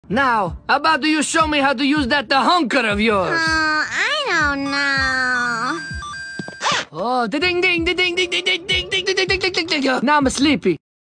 Now, how about do you show me how to use that the hunker of yours? I don't know. Oh, ding ding ding ding ding ding ding ding ding ding ding ding ding. Now I'm sleepy.